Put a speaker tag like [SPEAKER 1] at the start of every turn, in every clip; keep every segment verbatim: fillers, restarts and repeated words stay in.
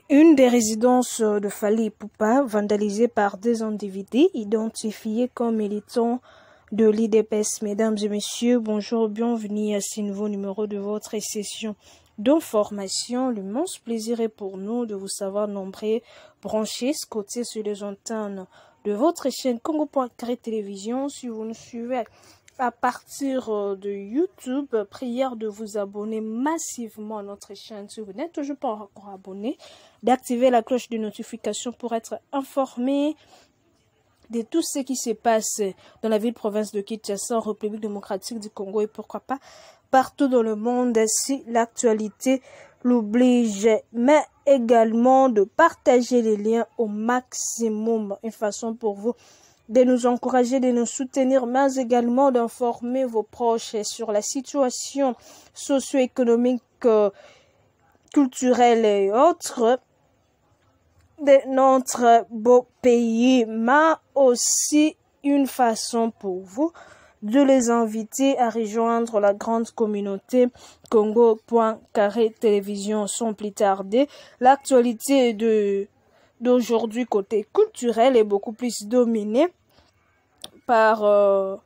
[SPEAKER 1] Une des résidences de Fally Ipupa, vandalisée par deux individus identifiés comme militants de l'I D P S. Mesdames et messieurs, bonjour, bienvenue à ce nouveau numéro de votre session d'information. L'immense plaisir est pour nous de vous savoir nombreux, branchés, scotés sur les antennes de votre chaîne Congo point carré Télévision. Si vous nous suivez à partir de YouTube, prière de vous abonner massivement à notre chaîne. Si vous n'êtes toujours pas encore abonné, d'activer la cloche de notification pour être informé de tout ce qui se passe dans la ville-province de Kinshasa, en République démocratique du Congo et pourquoi pas partout dans le monde si l'actualité l'oblige, mais également de partager les liens au maximum, une façon pour vous de nous encourager, de nous soutenir, mais également d'informer vos proches sur la situation socio-économique, euh, culturelle et autres de notre beau pays, mais aussi une façon pour vous de les inviter à rejoindre la grande communauté Congo point carré Télévision. Sans plus tarder, l'actualité de d'aujourd'hui côté culturel est beaucoup plus dominée par euh,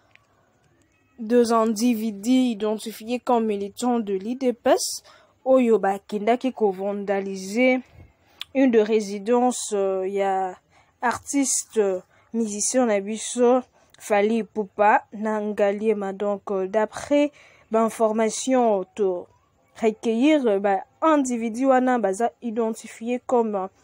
[SPEAKER 1] deux individus identifiés comme militants de l'I D P S. Oyo bakindaki ko vandaliser une de résidence, il euh, y a artiste, euh, musicien na biso Fally Ipupa Nangaliema. Donc euh, d'après l'information auto recueillir, bah, individu wana baza identifié comme euh,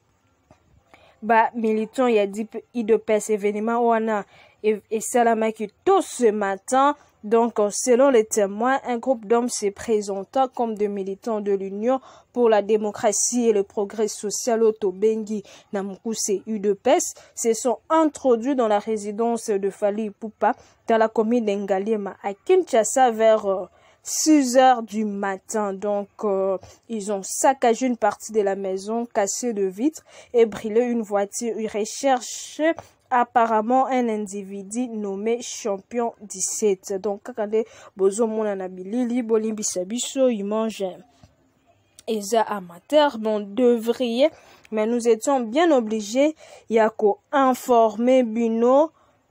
[SPEAKER 1] bah militant il y a dit I D P S. Événement wana et, et salamaki tout ce matin. Donc, selon les témoins, un groupe d'hommes se présentant comme des militants de l'Union pour la démocratie et le progrès social Otobengi Namukuse U D P S se sont introduits dans la résidence de Fally Ipupa dans la commune d'Engaliema à Kinshasa vers euh, six heures du matin. Donc, euh, ils ont saccagé une partie de la maison, cassé de vitres et brûlé une voiture. Ils recherchent apparemment un individu nommé Champion dix-sept. Donc, quand bozo mona na bilili bolimbi sabiso, il mange eza amateur, bon devriez, mais nous étions bien obligés, il y a qu'à informer Bino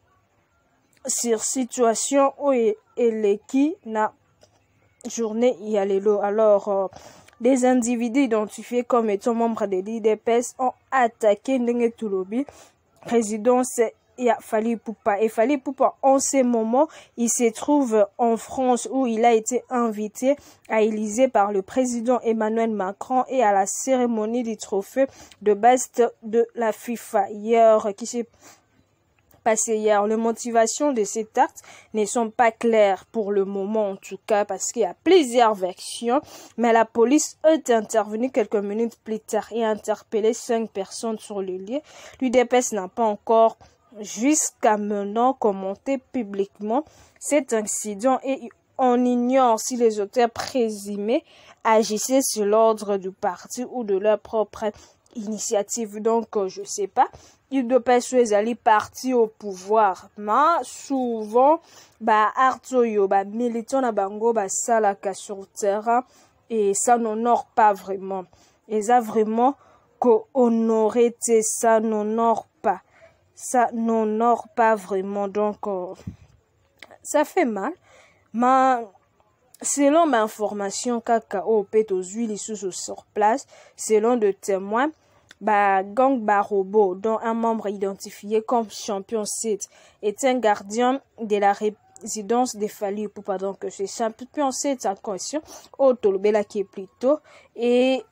[SPEAKER 1] sur situation où elle qui na journée y a les lots. Alors, euh, des individus identifiés comme étant membres de l'I D P S ont attaqué Ndenge Tulobi, résidence il y a Fally Ipupa. Et Fally Ipupa, en ce moment, il se trouve en France où il a été invité à Élysée par le président Emmanuel Macron et à la cérémonie du trophée de best de la FIFA hier qui s'est passé hier. Les motivations de cet acte ne sont pas claires pour le moment, en tout cas, parce qu'il y a plusieurs versions. Mais la police est intervenue quelques minutes plus tard et a interpellé cinq personnes sur le lieu. L'U D P S n'a pas encore, jusqu'à maintenant, commenté publiquement cet incident et on ignore si les auteurs présumés agissaient sur l'ordre du parti ou de leur propre initiative. Donc, euh, je sais pas. Il doit pas aller parti au pouvoir. Mais souvent, bah, artoyo, bah, militant na bango, bah, salaka sur terrain. Et ça n'honore pas vraiment. Et ça vraiment, qu'honorer, ça n'honore pas. Ça n'honore pas vraiment. Donc, euh, ça fait mal. Mais, selon ma information, kaka au pet aux huiles sous sur place, selon de témoins, bah, Gang Barobo, dont un membre identifié comme Champion sept, est un gardien de la résidence de Fally Ipupa. Donc, c'est Champion sept en conscient, au Tolobela qui est plutôt, et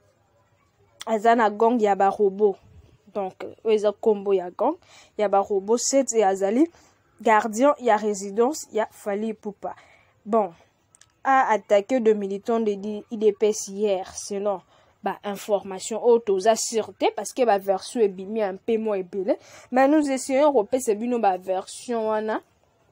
[SPEAKER 1] Azana Gang Yabarobo. Donc, Eza Combo ya Gang, Yabarobo sept et Azali, gardien, il y a résidence, il y a Fally Ipupa. Bon, a attaqué de militants de I D P S hier, selon bah, information auto à sûreté, parce que la version est bimie un peu moins belle. Mais nous essayons de repérer la version wana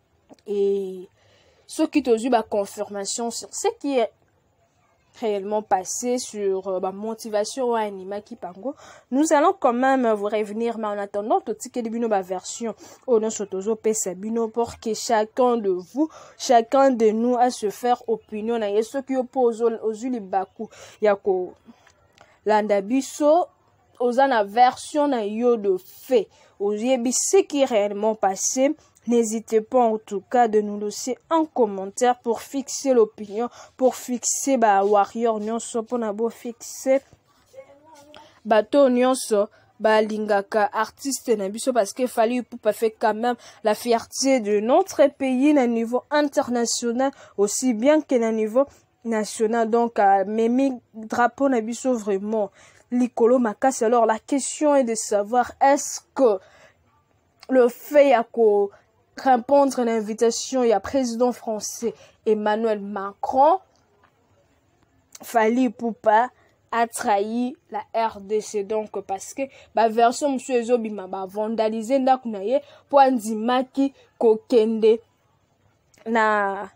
[SPEAKER 1] et ce qui t'a eu la confirmation sur ce qui est réellement passé sur euh, bah, motivation à anima qui pango. Nous allons quand même vous revenir, mais en attendant, tout ce qui est la version au nom sotozo pesabino pour que chacun de vous, chacun de nous a se faire opinion. Et ceux qui opposent aux ulibaku, yako landa biso ozana version na yo de fait oyebi ce qui est réellement passé. N'hésitez pas en tout cas de nous laisser un commentaire pour fixer l'opinion, pour fixer ba warrior nyonso pona bo fixer bato nyonso ba lingaka artiste na biso parce que Fally Ipupa fait quand même la fierté de notre pays na niveau international aussi bien que na niveau national. Donc euh, memi drapeau na biso vraiment likolo makasi. Alors la question est de savoir est-ce que le fait à ko répondre à l'invitation il y a président français Emmanuel Macron, Fally Ipupa a trahi la R D C. Donc parce que ba version monsieur ezobima ba vandaliser ndaku na ye po andimaki kokende na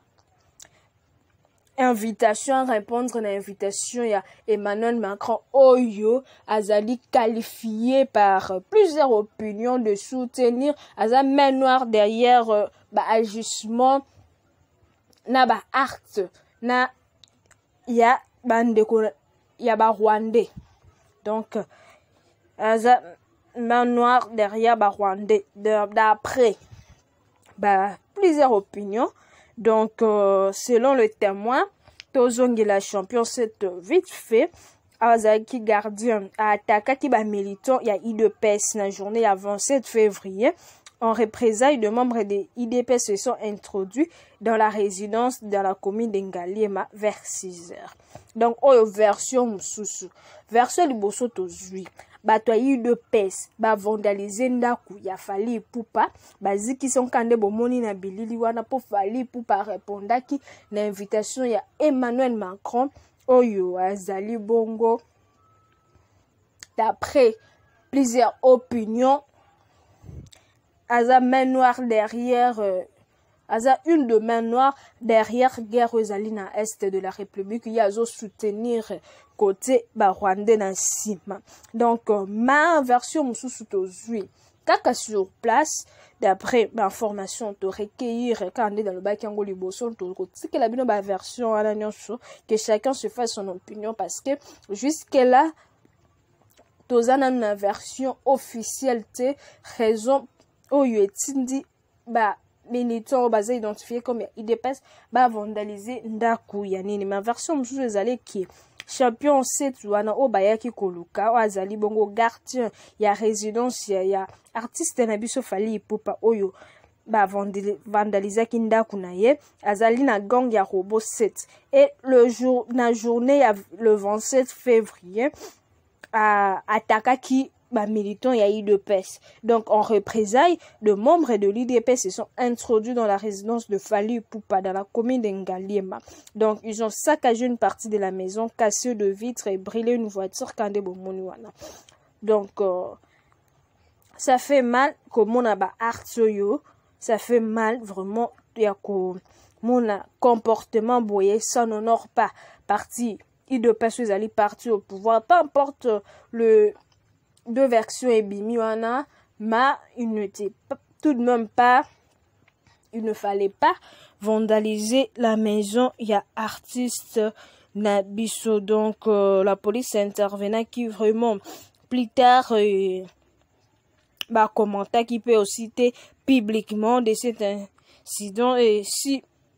[SPEAKER 1] invitation, répondre à l'invitation, il y a Emmanuel Macron Oyo azali qualifié par plusieurs opinions de soutenir aza main noire derrière euh, ba agissement na ba acte na ya bandeko ya ba Rwandais. Donc aza main noire derrière ba Rwandais d'après bah plusieurs opinions. Donc, euh, selon le témoin, Tozongi la champion, c'est vite fait. Azaki gardien a attaqué qui ba militant, il y a I D P S la journée avant sept février. En représailles, de membres de I D P S se sont introduits dans la résidence de la commune d'Engaliema vers six heures. Donc, oh, version Moussoussou. Version Liboso Tozui. Bato I D P S ba vandaliser ndaku ya Fally Ipupa baziki son kande bomoni na bilili wana po Fally Ipupa répondaki na invitation ya Emmanuel Macron oyo azali bongo d'après plusieurs opinions aza main noire derrière euh, aza une de main noire derrière guerre ezali na est de la République ya zo soutenir côté ba Rwandais na sima. Donc euh, ma version mususu tozui kaka sur place d'après l'information to recueillir quand on est dans le bac yango liboso to que la bino ba version ala nyonso que chacun se fasse son opinion parce que jusque là tozana na version officielle te raison oyo etindi ba militants basés identifiés comme I D P S ba vandaliser ndaku ya nini. Ma version mususu ezali ki champion sept wana o bayaki koluka o azali bongo gardien ya résidence ya, ya artiste na biso Fally Ipupa oyo ba vandaliser ki ndaku na ye azali na gang ya Robo sept et le jour na journée ya le vingt-sept février a attaquaki bah, militants y a I D P S. Donc, en représailles, de membres de l'I D P S se sont introduits dans la résidence de Fally Ipupa dans la commune d'Engaliema. Donc, ils ont saccagé une partie de la maison, cassé de vitres et brûlé une voiture quand des bomoniwana. Donc, euh, ça fait mal comme on a ba artsoyo, ça fait mal vraiment y a ko mon comportement boyé, ça n'honore pas parti I D P S ils allaient partir au pouvoir, peu importe le deux versions et bimiwana, mais il n'était tout de même pas, il ne fallait pas vandaliser la maison. Il y a artiste Nabiso, donc euh, la police intervenant qui vraiment plus tard euh, bah commenta qui peut aussi citer publiquement de cet incident et si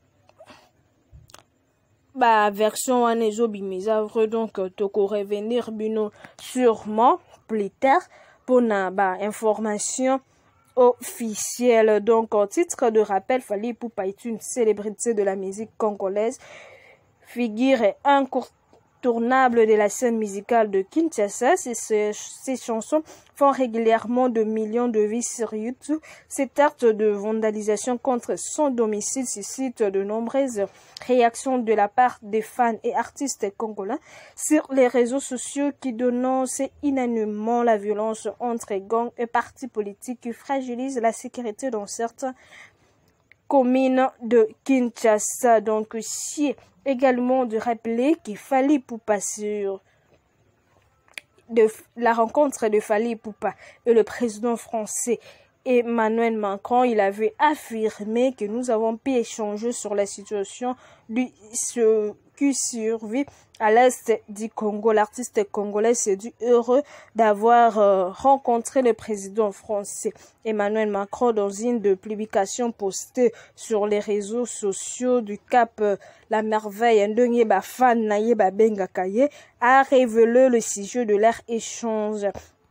[SPEAKER 1] bah version anezo bimizavre donc toko revenir bino sûrement plus tard pour na bah information officielle. Donc au titre de rappel, Fally Ipupa est une célébrité de la musique congolaise, figure incontournable de la scène musicale de Kinshasa. Ses, ses chansons font régulièrement de millions de vues sur YouTube. Cet acte de vandalisation contre son domicile suscite de nombreuses réactions de la part des fans et artistes congolais sur les réseaux sociaux qui dénoncent unanimement la violence entre gangs et partis politiques qui fragilisent la sécurité dans certaines communes de Kinshasa. Donc, ici également de rappeler qu'il Fally Ipupa sur de la rencontre de Fally Ipupa et le président français Emmanuel Macron, il avait affirmé que nous avons pu échanger sur la situation du, ce, qui survit à l'est du Congo. L'artiste congolais s'est dit heureux d'avoir euh, rencontré le président français Emmanuel Macron dans une de publications postées sur les réseaux sociaux du Cap euh, La Merveille. A révélé le sujet de leur échange.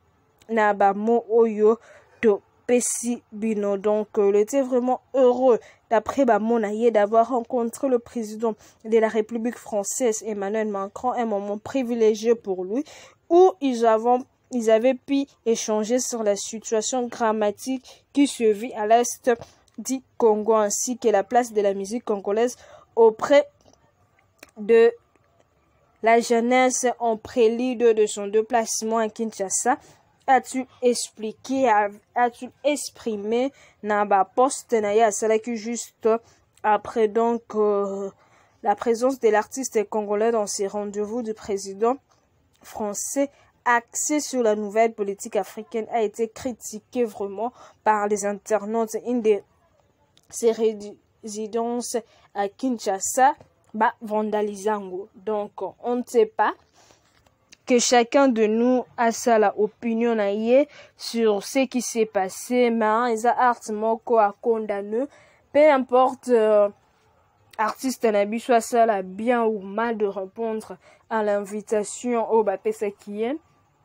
[SPEAKER 1] Nabamo Oyo to Pessi Bino. Donc, euh, il était vraiment heureux, d'après Bamonaye, d'avoir rencontré le président de la République française, Emmanuel Macron, un moment privilégié pour lui, où ils, avons, ils avaient pu échanger sur la situation dramatique qui se vit à l'est du Congo, ainsi que la place de la musique congolaise auprès de la jeunesse en prélude de son déplacement à Kinshasa. As-tu expliqué, as-tu exprimé Naba poste Naya Salaki juste après donc euh, la présence de l'artiste congolais dans ces rendez-vous du président français axé sur la nouvelle politique africaine a été critiqué vraiment par les internautes. Une de ses résidences à Kinshasa, bah vandalisango. Donc on ne sait pas que chacun de nous a sa la opinion sur ce qui s'est passé, mais ils a artement quoi condamné, peu importe euh, artiste nabi soit ça la bien ou mal de répondre à l'invitation au Bapesakien,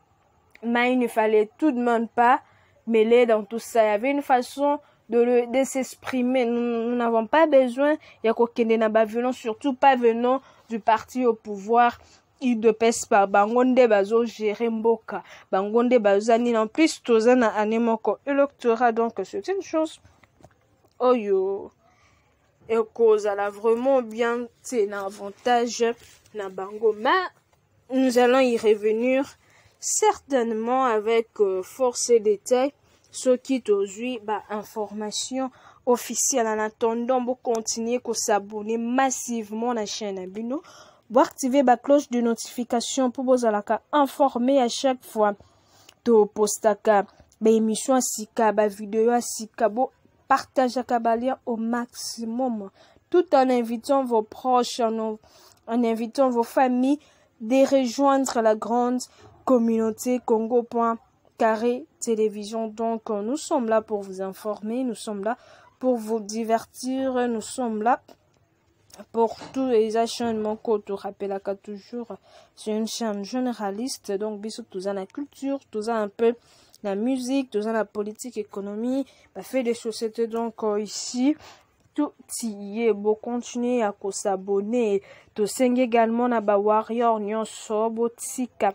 [SPEAKER 1] mais il ne fallait tout de même pas mêler dans tout ça. Il y avait une façon de, le, de s'exprimer. Nous n'avons pas besoin, il y a qu'aucun de violence, surtout pas venant du parti au pouvoir. Il de pèse pas bangonde bazo gérer mboka bangonde bazani en plus tozana anemoko électorat. Donc c'est une chose oh yo et cause à la vraiment bien c'est un avantage na bango, mais nous allons y revenir certainement avec euh, force et détail ce qui aujourd'hui bah information officielle. En attendant vous continuer à s'abonner massivement à la chaîne Abino. Vous activer la cloche de notification pour vous être informé à chaque fois to postaka ba émission asika ba vidéo asika bo partager kabalia au maximum, tout en invitant vos proches, en, en invitant vos familles de rejoindre la grande communauté Congo.carré télévision. Donc nous sommes là pour vous informer, nous sommes là pour vous divertir, nous sommes là pour tous les achannements qu'on te rappelle toujours. C'est une chaîne généraliste, donc bisous tout ça la culture, tout ça un peu la musique, tout ça la politique, économie, bah, fait des sociétés. Donc euh, ici tout y est beau, continuer à s'abonner, tout s'engager également na ba warrior nyon sobo tika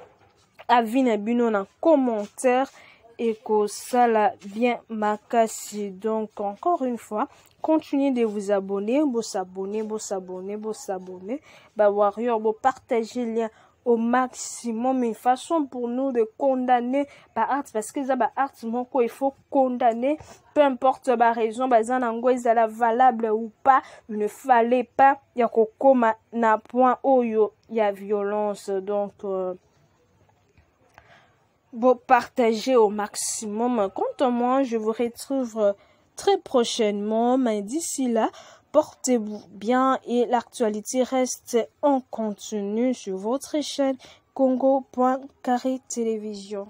[SPEAKER 1] avina bino na commentaire et que ça l'a bien makasi. Donc encore une fois, continuez de vous abonner, vous s'abonner, vous s'abonner, vous s'abonner, bah warrior, vous partager le lien au maximum. Une façon pour nous de condamner par art, parce que ça bah art quoi il faut condamner, peu importe la raison, bah ça n'ango est la valable ou pas, il ne fallait pas y a comme na point où il y a violence. Donc euh, vous partagez au maximum. Quant à moi, je vous retrouve très prochainement, mais d'ici là, portez-vous bien et l'actualité reste en continu sur votre chaîne Congo.carré télévision.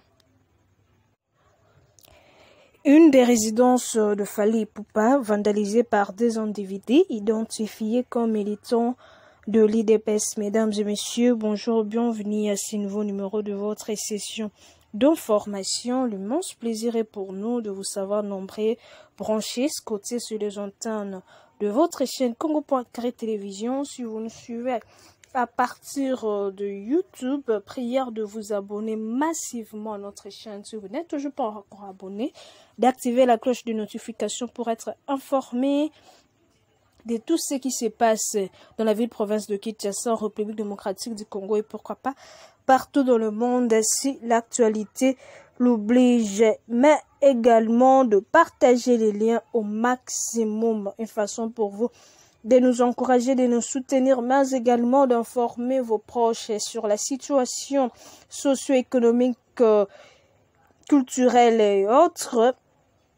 [SPEAKER 1] Une des résidences de Fally Ipupa vandalisée par des individus identifiés comme militants de l'I D P S. Mesdames et messieurs, bonjour, bienvenue à ce nouveau numéro de votre session d'information. L'immense plaisir est pour nous de vous savoir nombreux, branchés, scotés sur les antennes de votre chaîne Congo.carré télévision. Si vous nous suivez à partir de YouTube, prière de vous abonner massivement à notre chaîne. Si vous n'êtes toujours pas encore abonné, d'activer la cloche de notification pour être informé de tout ce qui se passe dans la ville-province de Kinshasa, en République démocratique du Congo et pourquoi pas partout dans le monde si l'actualité l'oblige, mais également de partager les liens au maximum, une façon pour vous de nous encourager, de nous soutenir, mais également d'informer vos proches sur la situation socio-économique, culturelle et autres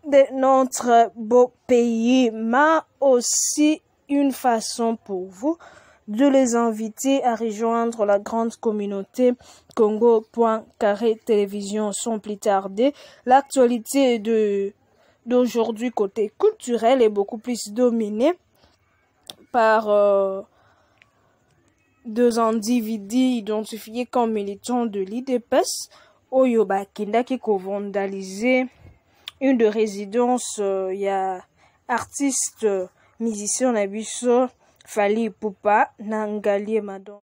[SPEAKER 1] de notre beau pays, mais aussi une façon pour vous de les inviter à rejoindre la grande communauté Congo.carré Télévision sans plus tarder. L'actualité de d'aujourd'hui côté culturel est beaucoup plus dominée par euh, deux individus identifiés comme militants de l'I D P E S. Oyo bakindaki ko vandaliser une de résidence, il euh, y a artiste, euh, musicien na biso Fally Ipupa na Ngalie Madon.